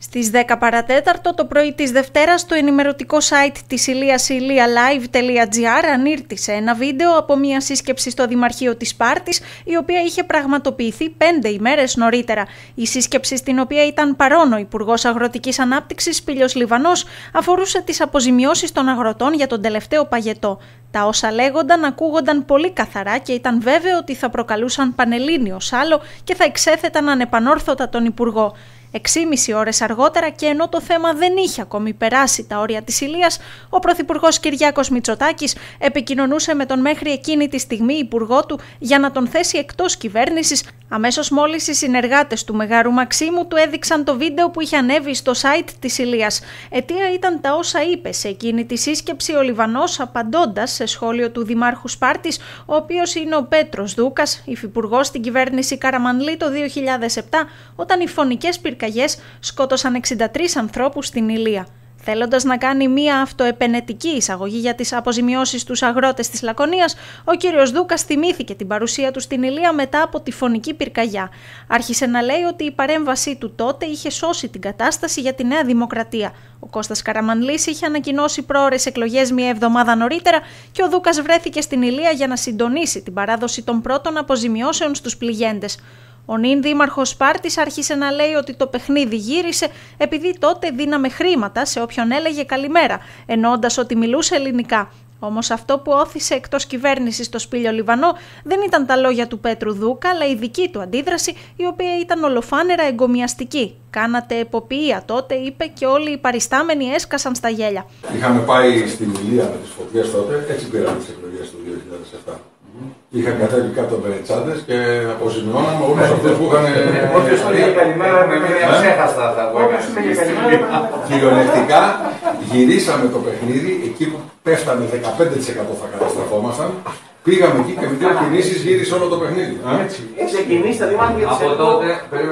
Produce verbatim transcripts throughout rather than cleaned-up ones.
Στις δέκα παρατέταρτο το πρωί της Δευτέρας, το ενημερωτικό site της Ηλίας ilialive τελεία gr ανήρτησε ένα βίντεο από μια σύσκεψη στο Δημαρχείο της Σπάρτης, η οποία είχε πραγματοποιηθεί πέντε ημέρες νωρίτερα. Η σύσκεψη, στην οποία ήταν παρόν ο Υπουργός Αγροτικής Ανάπτυξης Σπύλιος Λιβανός, αφορούσε τις αποζημιώσεις των αγροτών για τον τελευταίο παγετό. Τα όσα λέγονταν ακούγονταν πολύ καθαρά και ήταν βέβαιο ότι θα προκαλούσαν πανελλήνιο σάλο και θα εξέθεταν ανεπανόρθωτα τον Υπουργό. Εξήμιση ώρες αργότερα, και ενώ το θέμα δεν είχε ακόμη περάσει τα όρια της Ηλίας, ο Πρωθυπουργός Κυριάκος Μητσοτάκης επικοινωνούσε με τον μέχρι εκείνη τη στιγμή υπουργό του για να τον θέσει εκτός κυβέρνησης, αμέσως μόλις οι συνεργάτες του Μεγάρου Μαξίμου του έδειξαν το βίντεο που είχε ανέβει στο site της Ηλίας. Αιτία ήταν τα όσα είπε σε εκείνη τη σύσκεψη ο Λιβανός, απαντώντας σε σχόλιο του Δημάρχου Σπάρτης, ο οποίος είναι ο Πέτρος Δούκας, υφυπουργός στην κυβέρνηση Καραμανλή το δύο χιλιάδες επτά, όταν οι φωνικές πυρκαγιές σκότωσαν εξήντα τρεις ανθρώπους στην Ηλία. Θέλοντας να κάνει μία αυτοεπενετική εισαγωγή για τις αποζημιώσεις στους αγρότες της Λακωνίας, ο κύριος Δούκας θυμήθηκε την παρουσία του στην Ηλία μετά από τη φωνική πυρκαγιά. Άρχισε να λέει ότι η παρέμβασή του τότε είχε σώσει την κατάσταση για τη Νέα Δημοκρατία. Ο Κώστας Καραμανλής είχε ανακοινώσει πρόωρες εκλογές μία εβδομάδα νωρίτερα και ο Δούκας βρέθηκε στην Ηλία για να συντονίσει την παράδοση των πρώτων αποζημιώσεων στους πληγέντες. Ο νυν δήμαρχος Σπάρτης άρχισε να λέει ότι το παιχνίδι γύρισε επειδή τότε δίναμε χρήματα σε όποιον έλεγε καλημέρα, εννοώντας ότι μιλούσε ελληνικά. Όμως αυτό που όθησε εκτός κυβέρνησης το Σπύλιο Λιβανό δεν ήταν τα λόγια του Πέτρου Δούκα, αλλά η δική του αντίδραση, η οποία ήταν ολοφάνερα εγκομιαστική. «Κάνατε εποποιία τότε», είπε, και όλοι οι παριστάμενοι έσκασαν στα γέλια. Είχαμε πάει στην Ηλία με τις φωτιές τότε, έτσι πήραμε τις εκλογές του δύο χιλιάδες επτά. Είχαν κατέβει κάτω μπερετσάντες και αποζημιώναμε όλους αυτούς που είχαν... Όποιος πήγε καλημέρα με μείνει αψέχαστα αυτά που έκαναν. Κυριολεκτικά γυρίσαμε το παιχνίδι, εκεί που πέφτανε δεκαπέντε τοις εκατό θα καταστραφόμασταν. Πήγαμε εκεί και με δύο κινήσεις γύρισε όλο το παιχνίδι. Έτσι κινήσεις θα δημιουργήσει. Από τότε,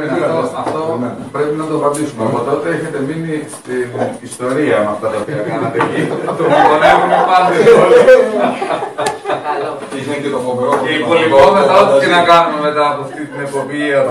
αυτό πρέπει να το απαντήσουμε. Από τότε έχετε μείνει στην ιστορία με αυτά τα οποία κάνατε εκεί. Το γονεύουν πάντα. Και το φοβερό. Και υπολοιπόμεθα ό,τι και να κάνουμε μετά από αυτή την εποπία.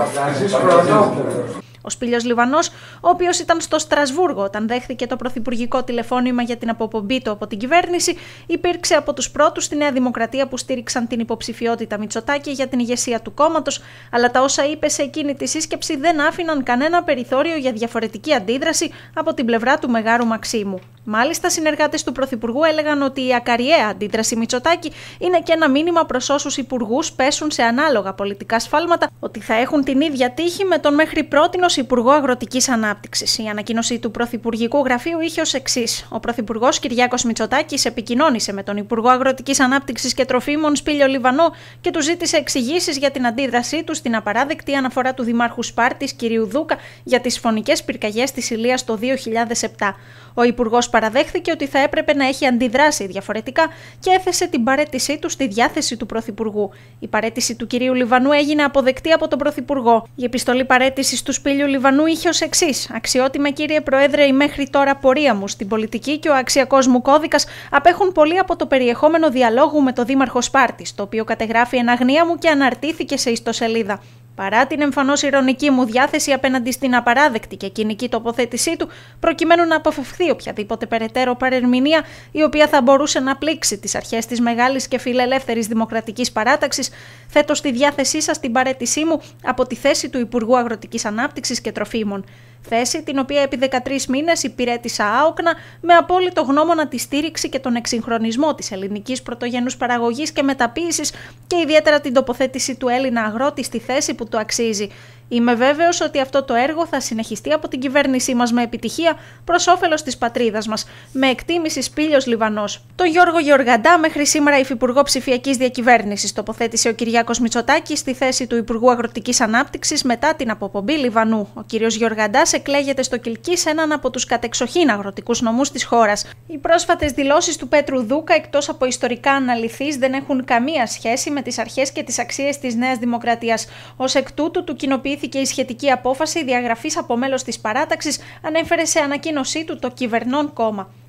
Ο Σπύλιος Λιβανός, ο οποίος ήταν στο Στρασβούργο όταν δέχθηκε το πρωθυπουργικό τηλεφώνημα για την αποπομπή του από την κυβέρνηση, υπήρξε από τους πρώτους στη Νέα Δημοκρατία που στήριξαν την υποψηφιότητα Μητσοτάκη για την ηγεσία του κόμματος, αλλά τα όσα είπε σε εκείνη τη σύσκεψη δεν άφηναν κανένα περιθώριο για διαφορετική αντίδραση από την πλευρά του Μεγάρου Μαξίμου. Μάλιστα, συνεργάτες του Πρωθυπουργού έλεγαν ότι η ακαριαία αντίδραση Μητσοτάκη είναι και ένα μήνυμα προς όσους υπουργούς πέσουν σε ανάλογα πολιτικά σφάλματα, ότι θα έχουν την ίδια τύχη με τον μέχρι πρότινος Υπουργό Αγροτικής Ανάπτυξης. Η ανακοίνωση του Πρωθυπουργικού Γραφείου είχε ως εξής: ο Πρωθυπουργός Κυριάκος Μητσοτάκης επικοινώνησε με τον Υπουργό Αγροτικής Ανάπτυξης και Τροφίμων Σπύλιο Λιβανό και του ζήτησε εξηγήσεις για την αντίδρασή του στην απαράδεκτη αναφορά του Δημάρχου Σπάρτης κ. Δούκα για τις φωνικές πυρκαγιές της Ηλίας το δύο χιλιάδες επτά. Ο Υπουργός παραδέχθηκε ότι θα έπρεπε να έχει αντιδράσει διαφορετικά και έθεσε την παραίτησή του στη διάθεση του Πρωθυπουργού. Η παραίτηση του κυρίου Λιβανού έγινε αποδεκτή από τον Πρωθυπουργό. Η επιστολή παραίτησης του Σπύλιου Λιβανού είχε ως εξής: «Αξιότιμε κύριε Πρόεδρε, η μέχρι τώρα πορεία μου στην πολιτική και ο αξιακός μου κώδικας απέχουν πολύ από το περιεχόμενο διαλόγου με τον Δήμαρχο Σπάρτης, το οποίο κατεγράφει εν αγνία μου και αναρτήθηκε σε ιστοσελίδα. Παρά την εμφανώς ειρωνική μου διάθεση απέναντι στην απαράδεκτη και κοινική τοποθέτησή του, προκειμένου να αποφευχθεί οποιαδήποτε περαιτέρω παρερμηνία η οποία θα μπορούσε να πλήξει τις αρχές της μεγάλης και φιλελεύθερης δημοκρατικής παράταξης, θέτω στη διάθεσή σας την παραίτησή μου από τη θέση του Υπουργού Αγροτικής Ανάπτυξης και Τροφίμων. Θέση την οποία επί δεκατρείς μήνες υπηρέτησα άοκνα με απόλυτο γνώμονα τη στήριξη και τον εξυγχρονισμό της ελληνικής πρωτογενούς παραγωγής και μεταποίησης και ιδιαίτερα την τοποθέτηση του Έλληνα αγρότη στη θέση που το αξίζει. Είμαι βέβαιος ότι αυτό το έργο θα συνεχιστεί από την κυβέρνησή μας με επιτυχία προς όφελος της πατρίδας μας. Με εκτίμηση Σπύλιος Λιβανός». Τον Γιώργο Γεωργαντά, μέχρι σήμερα υφυπουργό ψηφιακής διακυβέρνησης, τοποθέτησε ο Κυριάκος Μητσοτάκης στη θέση του Υπουργού Αγροτικής Ανάπτυξης μετά την αποπομπή Λιβανού. Ο κύριος Γεωργαντάς εκλέγεται στο Κιλκής, έναν από τους κατεξοχήν αγροτικούς νομούς της χώρας. Οι πρόσφατες δηλώσεις του Πέτρου Δούκα, εκτός από ιστορικά αναλυθείς, δεν έχουν καμία σχέση με τις αρχές και τις αξίες της Νέας Δημοκρατίας. Ως εκ τούτου, του κοινοποιήθηκε η σχετική απόφαση διαγραφής από μέλος της παράταξης, ανέφερε σε ανακοίνωσή του το κυβερνών κόμμα.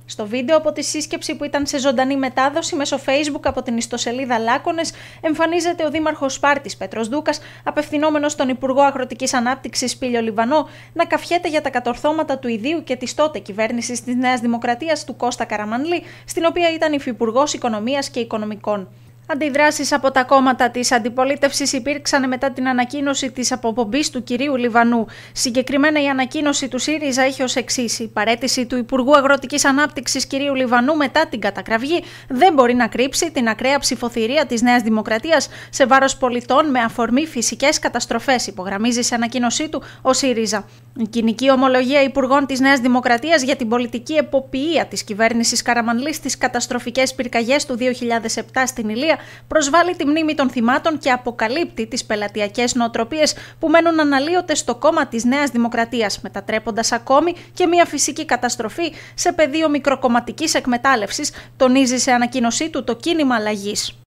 Στο βίντεο από τη σύσκεψη που ήταν σε ζωντανή μετάδοση μέσω Facebook από την ιστοσελίδα Λάκωνες, εμφανίζεται ο δήμαρχος Σπάρτης Πέτρος Δούκας, απευθυνόμενος στον Υπουργό Αγροτικής Ανάπτυξης Σπύλιο Λιβανό, να καφιέται για τα κατορθώματα του ιδίου και της τότε κυβέρνησης της Νέας Δημοκρατίας του Κώστα Καραμανλή, στην οποία ήταν υφυπουργός Οικονομίας και Οικονομικών. Αντιδράσεις από τα κόμματα της αντιπολίτευσης υπήρξαν μετά την ανακοίνωση της αποπομπής του κυρίου Λιβανού. Συγκεκριμένα η ανακοίνωση του ΣΥΡΙΖΑ έχει ως εξής: η παραίτηση του Υπουργού Αγροτικής Ανάπτυξης κυρίου Λιβανού μετά την κατακραυγή δεν μπορεί να κρύψει την ακραία ψηφοθυρία της Νέας Δημοκρατίας σε βάρος πολιτών με αφορμή φυσικές καταστροφές, υπογραμμίζει σε ανακοίνωσή του ο ΣΥΡΙΖΑ. Η κοινική ομολογία υπουργών της Νέας Δημοκρατίας για την πολιτική εποπιεία της κυβέρνησης Καραμανλή στις καταστροφικές πυρκαγιές του δύο χιλιάδες επτά στην Ηλία προσβάλλει τη μνήμη των θυμάτων και αποκαλύπτει τις πελατειακές νοοτροπίες που μένουν αναλύωτες στο κόμμα της Νέας Δημοκρατίας, μετατρέποντας ακόμη και μια φυσική καταστροφή σε πεδίο μικροκομματικής εκμετάλλευσης, τονίζει σε ανακοίνωσή του το κίνημα αλλαγής.